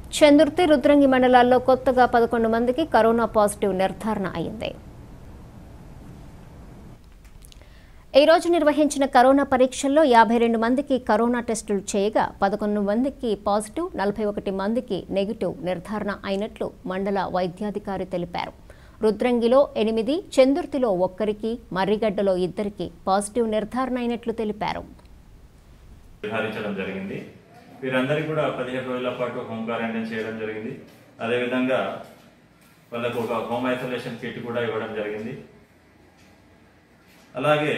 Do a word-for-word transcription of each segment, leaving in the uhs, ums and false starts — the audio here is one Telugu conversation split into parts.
చందుర్తి రుద్రంగి మండలాల్లో కొత్తగా పదకొండు మందికి కరోనా పాజిటివ్ నిర్ధారణ అయింది. ఈ రోజు నిర్వహించిన కరోనా పరీక్షల్లో యాభై రెండు మందికి కరోనా టెస్టులు చేయగా పదకొండు మందికి పాజిటివ్, నలభై ఒకటి మందికి నెగిటివ్ నిర్ధారణ అయినట్లు మండల వైద్యాధికారి తెలిపారు. రుద్రంగిలో ఎనిమిది, చందుర్తిలో ఒక్కరికి, మర్రిగడ్డలో ఇద్దరికి పాజిటివ్ నిర్ధారణ అయినట్లు తెలిపారు. వీరందరికీ కూడా పదిహేను రోజుల పాటు హోమ్ క్వారంటైన్ చేయడం జరిగింది. అదేవిధంగా వాళ్ళకు ఒక హోమ్ ఐసోలేషన్ కిట్ కూడా ఇవ్వడం జరిగింది. అలాగే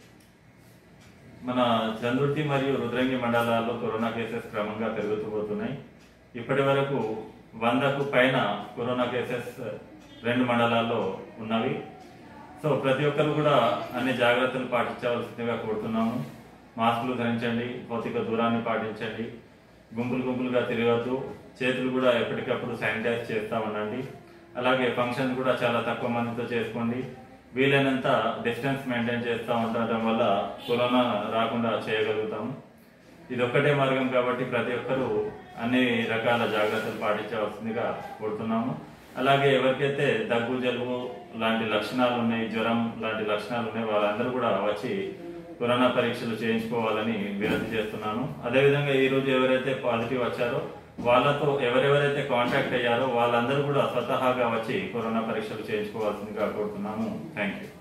మన చందుర్తి మరియు రుద్రంగి మండలాల్లో కరోనా కేసెస్ క్రమంగా పెరుగుతూ పోతున్నాయి. ఇప్పటి వరకు వందకు పైన కరోనా కేసెస్ రెండు మండలాల్లో ఉన్నవి. సో ప్రతి ఒక్కరు కూడా అన్ని జాగ్రత్తలు పాటించవలసిందిగా కోరుతున్నాము. మాస్కులు ధరించండి, భౌతిక దూరాన్ని పాటించండి, గుంపులు గుంపులుగా తిరగద్దు, చేతులు కూడా ఎప్పటికప్పుడు శానిటైజ్ చేస్తూ ఉండండి. అలాగే ఫంక్షన్ కూడా చాలా తక్కువ మందితో చేసుకోండి. వీలైనంత డిస్టెన్స్ మెయింటైన్ చేస్తూ ఉండటం వల్ల కరోనా రాకుండా చేయగలుగుతాము. ఇది ఒక్కటే మార్గం కాబట్టి ప్రతి ఒక్కరూ అన్ని రకాల జాగ్రత్తలు పాటించవలసిందిగా కోరుతున్నాము. అలాగే ఎవరికైతే దగ్గు, జలుబు లాంటి లక్షణాలు ఉన్నాయి, జ్వరం లాంటి లక్షణాలు ఉన్నాయి, వాళ్ళందరూ కూడా వచ్చి కరోనా పరీక్షలు చేయించుకోవాలని వినతి చేస్తున్నాను. అదేవిధంగా ఈరోజు ఎవరైతే పాజిటివ్ వచ్చారో వాళ్ళతో ఎవరెవరైతే కాంటాక్ట్ అయ్యారో వాళ్ళందరూ కూడా స్వతహాగా వచ్చి కరోనా పరీక్షలు చేయించుకోవాల్సిందిగా కోరుతున్నాము. Thank you.